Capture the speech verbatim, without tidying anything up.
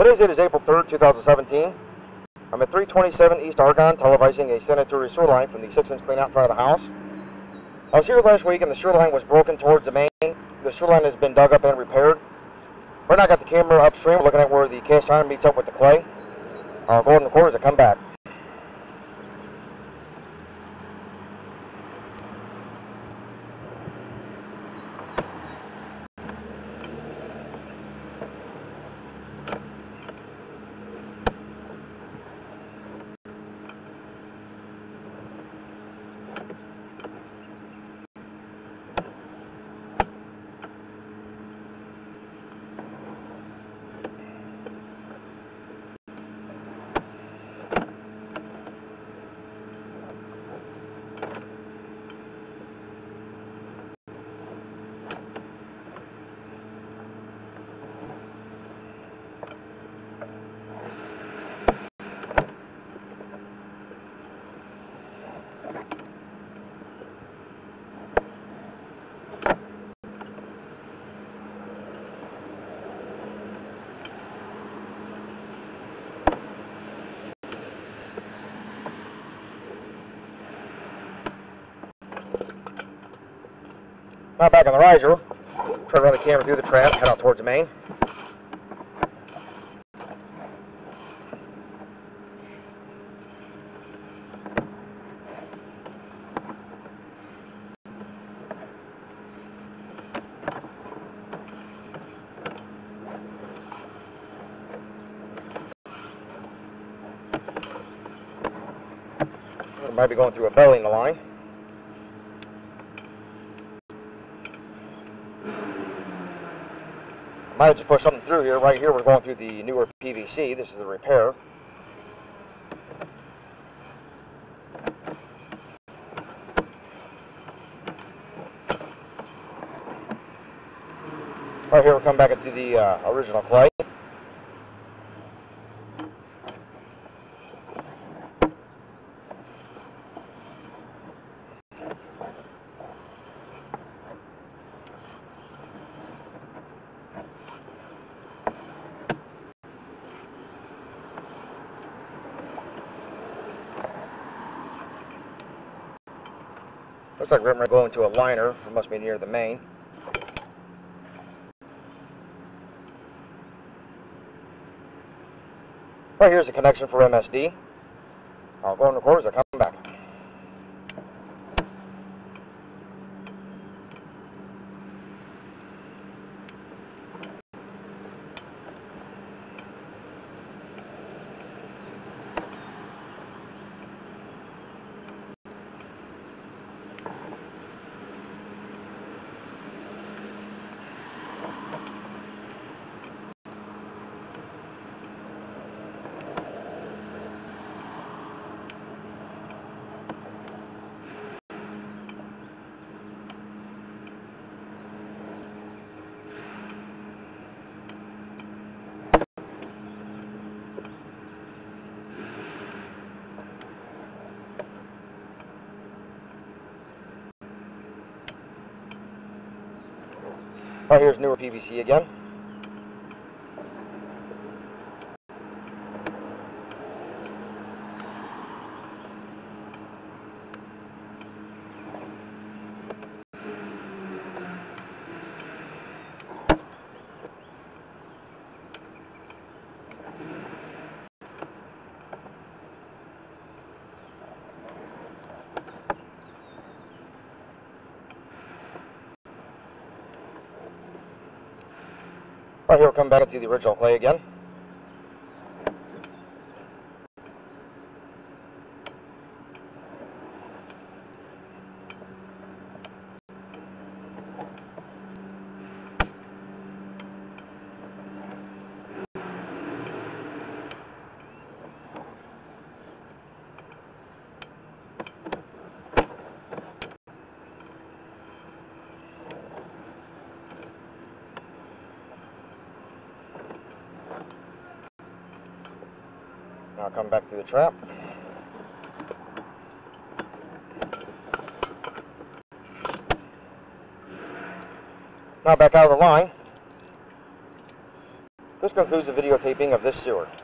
Today's date is April third, two thousand seventeen. I'm at three twenty-seven East Argonne, televising a sanitary sewer line from the six inch clean out in front of the house. I was here last week and the sewer line was broken towards the main. The sewer line has been dug up and repaired. Right now I got the camera upstream, looking at where the cast iron meets up with the clay. I'll go ahead and record as I come back. Now back on the riser, try to run the camera through the trap, head out towards the main. I might be going through a belly in the line. Might have just put something through here. Right here we're going through the newer P V C. This is the repair. Right here we're coming back into the uh, original clay. Looks like we're going to go into a liner. It must be near the main. Right here's the connection for M S D. I'll go and record as I come back. Right here's newer P V C again. Right here we'll come back into the original clay again. Now come back to the trap. Now back out of the line. This concludes the videotaping of this sewer.